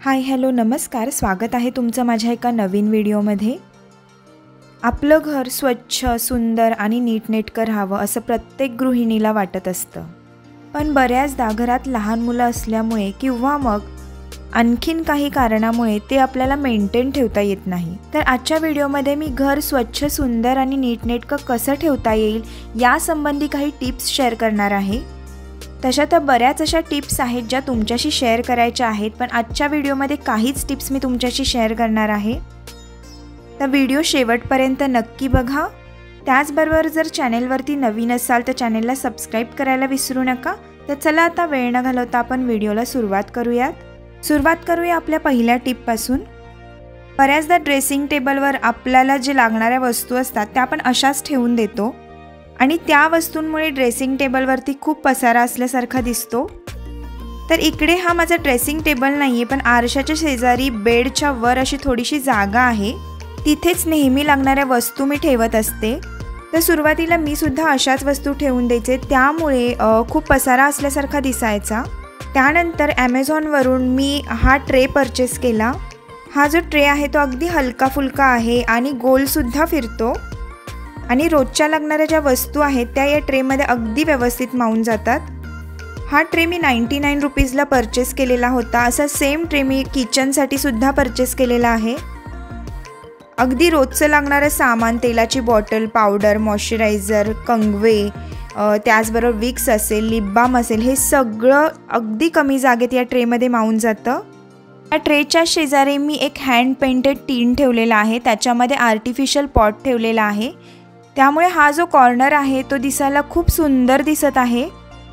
Hi hello नमस्कार, स्वागत आहे तुमचं माझ्या एका नवीन व्हिडिओमध्ये। आपलं घर स्वच्छ, सुंदर आणि नीटनेटकं राहावं असं प्रत्येक गृहिणीला वाटत असतं। पण बऱ्याचदा घरात लहान मुलं असल्यामुळे किंवा मग आणखीन काही कारणामुळे ते आपल्याला मेंटेन ठेवता येत नाही। तर आजच्या व्हिडिओमध्ये मी घर स्वच्छ, सुंदर आणि नीटनेटकं कसं ठेवता येईल यासंबंधी काही टिप्स शेअर करणार आहे। तशा तर बऱ्याच अशा टिप्स आहेत ज्या तुमच्याशी शेअर करायच्या आहेत, पण आजच्या व्हिडिओमध्ये काहीच टिप्स मी तुमच्याशी शेअर करणार आहे। तर व्हिडिओ शेवटपर्यंत नक्की बघा। त्याचबरोबर जर चॅनलवरती नवीन असाल तर चॅनलला सबस्क्राइब करायला विसरू नका। तर चला आता वेळ न घालवता आपण व्हिडिओला सुरुवात करूया आपल्या पहिल्या टिपपासून। बऱ्याचदा ड्रेसिंग टेबलवर आपल्याला जे लागणाऱ्या वस्तू असतात त्या आपण अशाच ठेवून देतो आणि त्या वस्तूंमुळे ड्रेसिंग टेबलवरती खूप पसारा असल्यासारखा दिसतो। तर इकडे हा माझा ड्रेसिंग टेबल नाहीये, पण आरशाच्या शेजारी बेडच्या वर अशी थोडीशी जागा आहे, तिथेच नेहमी लागणाऱ्या वस्तू मी ठेवत असते। तर सुरुवातीला मी सुद्धा अशाच वस्तू ठेवून द्यायचे, त्यामुळे खूप पसारा असल्यासारखा दिसायचा। त्यानंतर ॲमेझॉनवरून मी हा ट्रे परचेस केला। हा जो ट्रे आहे तो अगदी हलका फुलका आहे आणि गोलसुद्धा फिरतो आणि रोजच्या लागणाऱ्या ज्या वस्तू आहेत त्या या ट्रेमध्ये अगदी व्यवस्थित मावून जातात। हा ट्रे मी 99 रुपीजला परचेस केलेला होता। असा सेम ट्रे मी किचनसाठी सुद्धा परचेस केलेला आहे। अगदी रोजचं लागणारं सामान, तेलाची बॉटल, पावडर, मॉइश्चरायझर, कंगवे, त्याचबरोबर विक्स असेल, लिप बाम असेल, हे सगळं अगदी कमी जागेत या ट्रेमध्ये मावून जातं। या ट्रेच्या शेजारी मी एक हँड पेंटेड टीन ठेवलेला आहे, त्याच्यामध्ये आर्टिफिशियल पॉट ठेवलेला आहे, त्यामुळे हा जो कॉर्नर आहे तो दिसायला खूप सुंदर दिसत आहे।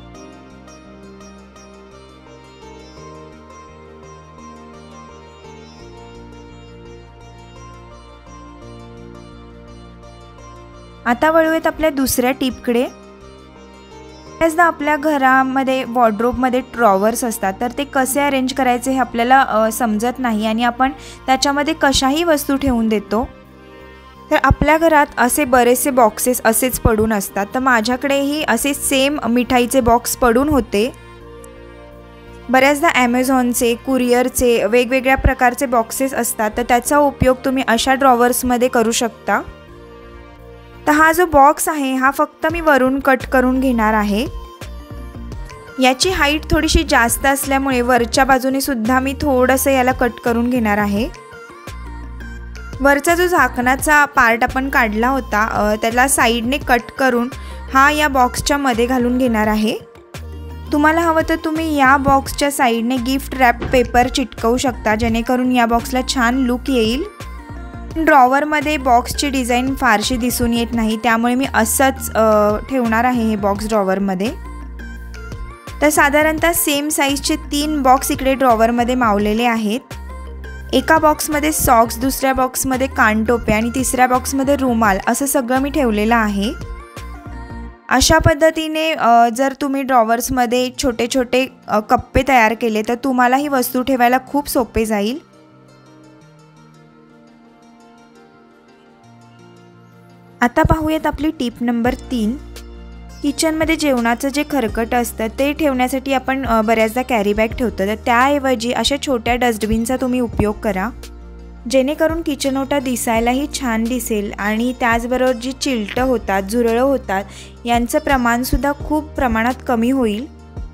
आता वळूयात आपल्या दुसऱ्या टिपकडे। बऱ्याचदा आपल्या घरामध्ये वॉर्डरोबमध्ये ड्रॉवर्स असतात, तर ते कसे अरेंज करायचे हे आपल्याला समजत नाही आणि आपण त्याच्यामध्ये कशाही वस्तू ठेवून देतो। तर आपल्या घरात असे बरेचसे बॉक्सेस असेच पडून असतात। तर माझ्याकडेही असे सेम मिठाईचे बॉक्स पडून होते। बऱ्याचदा ॲमेझॉनचे, कुरिअरचे वेगवेगळ्या प्रकारचे बॉक्सेस असतात, तर त्याचा उपयोग तुम्ही अशा ड्रॉवर्समध्ये करू शकता। तर हा जो बॉक्स आहे हा फक्त मी वरून कट करून घेणार आहे। याची हाईट थोडीशी जास्त असल्यामुळे वरच्या बाजूने सुद्धा मी थोडंसं याला कट करून घेणार आहे। वरचा जो झाकणाचा पार्ट आपण काढला होता त्याला साईडने कट करून हा या बॉक्सच्या मध्ये घालून घेणार आहे। तुम्हाला हवं तर तुम्ही या बॉक्सच्या साईडने गिफ्ट रॅप पेपर चिटकवू शकता, जेणेकरून या बॉक्सला छान लुक येईल। ड्रॉवरमध्ये बॉक्सची डिझाईन फारशी दिसून येत नाही, त्यामुळे मी असंच ठेवणार आहे हे बॉक्स ड्रॉवरमध्ये। तर साधारणतः सेम साईजचे 3 बॉक्स इकडे ड्रॉवरमध्ये मावलेले आहेत। एका बॉक्समध्ये सॉक्स, दुसऱ्या बॉक्समध्ये कानटोपे आणि तिसऱ्या बॉक्समध्ये रुमाल असं सगळं मी ठेवलेलं आहे। अशा पद्धतीने जर तुम्ही ड्रॉवर्समध्ये छोटे छोटे कप्पे तयार केले तर तुम्हाला ही वस्तू ठेवायला खूप सोपे जाईल। आता पाहूयात आपली टिप नंबर 3। किचनमध्ये जेवणाचं जे खरकट असतं ते ठेवण्यासाठी आपण बऱ्याचदा कॅरी बॅग ठेवतो, तर त्याऐवजी अशा छोट्या डस्टबिनचा तुम्ही उपयोग करा, जेणेकरून किचन ओटा दिसायलाही छान दिसेल आणि त्याचबरोबर जी चिलटं होतात, झुरळं होतात यांचं प्रमाणसुद्धा खूप प्रमाणात कमी होईल।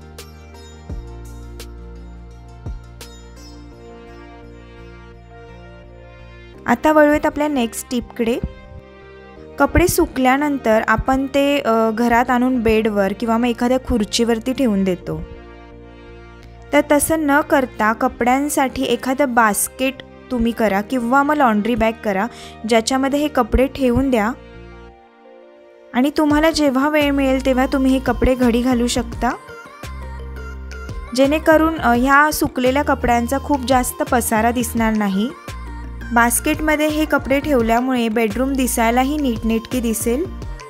आता वळूयात आपल्या नेक्स्ट टिपकडे। कपडे सुकल्यानंतर आपण ते घरात आणून बेडवर किंवा मग एखाद्या खुर्चीवरती ठेवून देतो। तर तसं न करता कपड्यांसाठी एखादं बास्केट तुम्ही करा किंवा मग लॉन्ड्री बॅग करा, ज्याच्यामध्ये हे कपडे ठेवून द्या आणि तुम्हाला जेव्हा वेळ मिळेल तेव्हा तुम्ही हे कपडे घडी घालू शकता, जेणेकरून ह्या सुकलेल्या कपड्यांचा खूप जास्त पसारा दिसणार नाही। बास्केटमध्ये हे कपडे ठेवल्यामुळे बेडरूम दिसायलाही नीटनेटके दिसेल।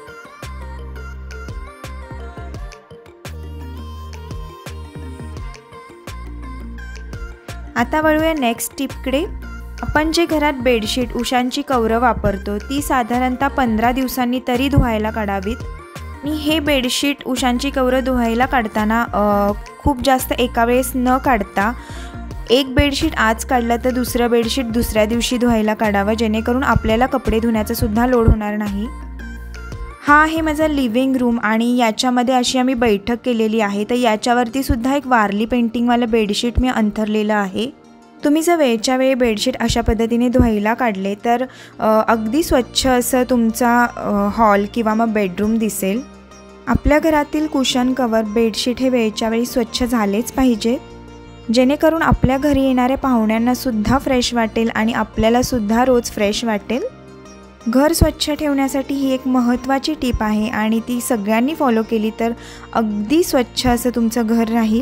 आता वळूया नेक्स्ट टिपकडे। आपण जे घरात बेडशीट, उशांची कवरं वापरतो ती साधारणतः 15 दिवसांनी तरी धुवायला काढावीत। आणि हे बेडशीट, उशांची कवरं धुवायला काढताना खूप जास्त एका वेळेस न काढता एक बेडशीट आज काढलं तर दुसरं बेडशीट दुसऱ्या दिवशी धुवायला काढावं, जेणेकरून आपल्याला कपडे धुण्याचा सुद्धा लोड होणार नाही। हा आहे माझा लिव्हिंग रूम आणि याच्यामध्ये अशी आम्ही बैठक केलेली आहे। तर याच्यावरती सुद्धा एक वारली पेंटिंगवालं बेडशीट मी अंथरलेलं आहे। तुम्ही जर वेळच्या वेळी बेडशीट अशा पद्धतीने धुवायला काढले तर अगदी स्वच्छ असं तुमचा हॉल किंवा मग बेडरूम दिसेल। आपल्या घरातील कुशन कवर बेडशीट हे वेळच्या वेळी स्वच्छ झालेच पाहिजेत, जेणेकरून आपल्या घरी येणाऱ्या पाहुण्यांना सुद्धा फ्रेश वाटेल आणि आपल्याला सुद्धा रोज फ्रेश वाटेल। घर स्वच्छ ठेवण्यासाठी ही एक महत्त्वाची टीप आहे आणि ती सगळ्यांनी फॉलो केली तर अगदी स्वच्छ असं तुमचं घर राहील।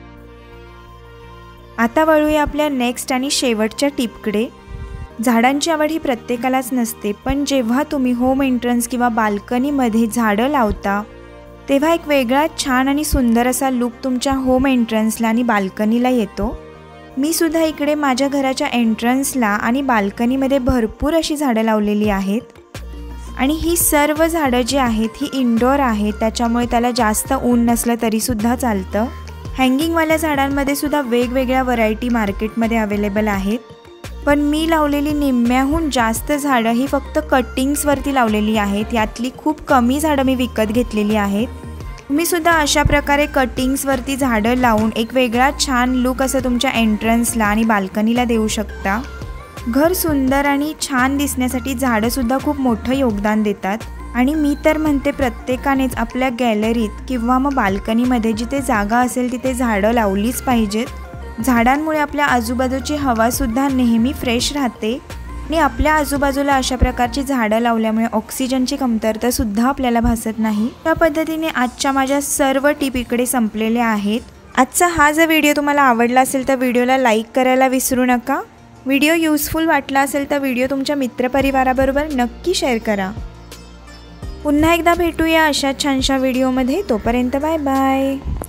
आता वळूया आपल्या नेक्स्ट आणि शेवटच्या टिपकडे। झाडांची आवड ही प्रत्येकालाच नसते, पण जेव्हा तुम्ही होम एंट्रन्स किंवा बाल्कनीमध्ये झाडं लावता तेव्हा एक वेगळा छान आणि सुंदर असा लुक तुमच्या होम एंट्रन्सला आणि बाल्कनीला येतो। मी सुद्धा इकडे माझ्या घराच्या एंट्रन्सला आणि बाल्कनीमध्ये भरपूर अशी झाडं लावलेली आहेत आणि ही सर्व झाडं जी आहेत ही इंडोर आहेत, त्याच्यामुळे त्याला जास्त ऊन नसलं तरीसुद्धा चालतं। हँगिंगवाल्या झाडांमध्ये सुद्धा वेगवेगळ्या व्हरायटी मार्केटमध्ये अवेलेबल आहेत, पण मी लावलेली निम्म्याहून जास्त झाडं ही फक्त कटिंग्सवरती लावलेली आहेत। यातली खूप कमी झाडं मी विकत घेतलेली आहेत। तुम्ही सुद्धा अशा प्रकारे कटिंग्सवरती झाडं लावून एक वेगळा छान लुक असं तुमच्या एंट्रन्सला आणि बाल्कनीला देऊ शकता। घर सुंदर आणि छान दिसण्यासाठी झाडंसुद्धा खूप मोठं योगदान देतात आणि मी तर म्हणते प्रत्येकानेच आपल्या गॅलरीत किंवा मग बाल्कनीमध्ये जिथे जागा असेल तिथे झाडं लावलीच पाहिजेत। झाडांमुळे आपल्या आजूबाजूची हवासुद्धा नेहमी फ्रेश राहते आणि आपल्या आजूबाजूला अशा प्रकारची झाडं लावल्यामुळे ऑक्सिजनची कमतरतासुद्धा आपल्याला भासत नाही। त्या पद्धतीने आजच्या माझ्या सर्व टिप इकडे संपलेल्या आहेत। आजचा हा जर व्हिडिओ तुम्हाला आवडला असेल तर व्हिडिओला लाईक करायला विसरू नका। व्हिडिओ युजफुल वाटला असेल तर व्हिडिओ तुमच्या मित्रपरिवाराबरोबर नक्की शेअर करा। पुन्हा एकदा भेटूया अशा छानशा व्हिडिओमध्ये, तोपर्यंत बाय बाय।